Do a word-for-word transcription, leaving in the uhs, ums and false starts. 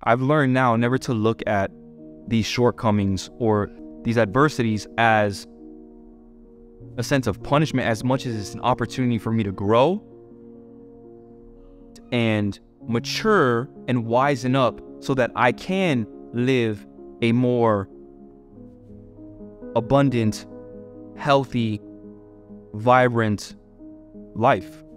I've learned now never to look at these shortcomings or these adversities as a sense of punishment as much as it's an opportunity for me to grow and mature and wisen up so that I can live a more abundant, healthy, vibrant life.